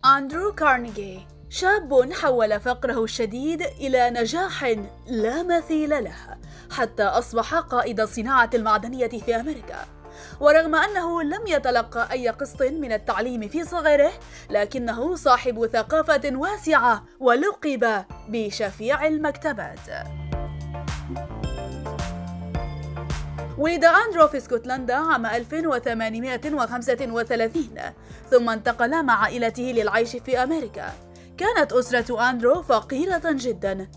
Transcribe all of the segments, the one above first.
أندرو كارنيغي شاب حول فقره الشديد إلى نجاح لا مثيل له، حتى أصبح قائد الصناعة المعدنية في أمريكا. ورغم أنه لم يتلقى أي قسط من التعليم في صغره، لكنه صاحب ثقافة واسعة ولقب بشفيع المكتبات. ولد أندرو في اسكتلندا عام 1835، ثم انتقل مع عائلته للعيش في أمريكا. كانت أسرة أندرو فقيرة جدا،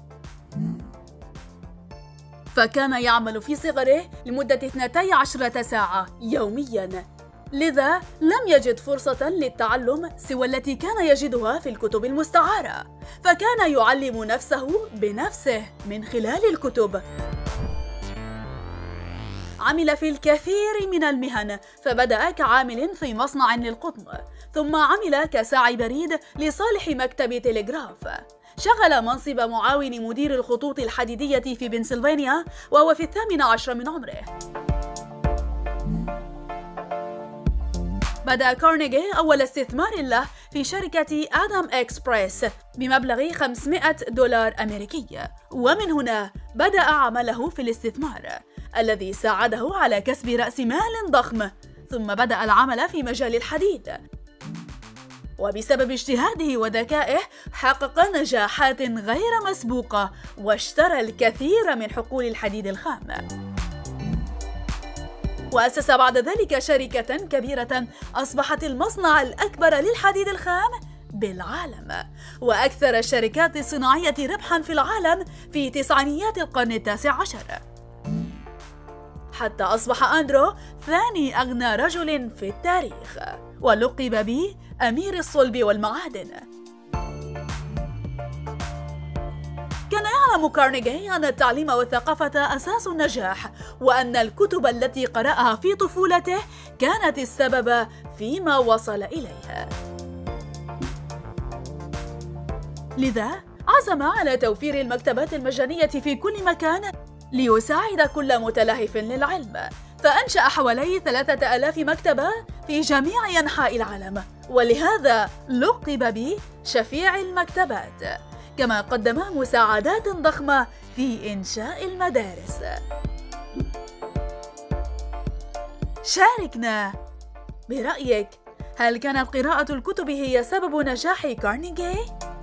فكان يعمل في صغره لمدة 12 ساعة يوميا، لذا لم يجد فرصة للتعلم سوى التي كان يجدها في الكتب المستعارة، فكان يعلم نفسه بنفسه من خلال الكتب. عمل في الكثير من المهن، فبدأ كعامل في مصنع للقطن، ثم عمل كساعي بريد لصالح مكتب تلغراف. شغل منصب معاون مدير الخطوط الحديدية في بنسلفانيا وهو في 18 من عمره. بدأ كارنيغي أول استثمار له في شركة آدم إكسبريس بمبلغ $500 أمريكي، ومن هنا بدأ عمله في الاستثمار الذي ساعده على كسب رأس مال ضخم، ثم بدأ العمل في مجال الحديد، وبسبب اجتهاده وذكائه حقق نجاحات غير مسبوقة واشترى الكثير من حقول الحديد الخام. وأسس بعد ذلك شركة كبيرة أصبحت المصنع الأكبر للحديد الخام بالعالم، وأكثر الشركات الصناعية ربحاً في العالم في تسعينيات القرن ال19، حتى أصبح أندرو ثاني أغنى رجل في التاريخ، ولقب به أمير الصلب والمعادن. كان يعلم كارنيغي أن التعليم والثقافة أساس النجاح، وأن الكتب التي قرأها في طفولته كانت السبب فيما وصل إليه. لذا عزم على توفير المكتبات المجانية في كل مكان ليساعد كل متلهف للعلم، فأنشأ حوالي 3000 مكتبة في جميع أنحاء العالم، ولهذا لقب بشفيع المكتبات، كما قدم مساعدات ضخمة في إنشاء المدارس. شاركنا برأيك، هل كانت قراءة الكتب هي سبب نجاح كارنيغي؟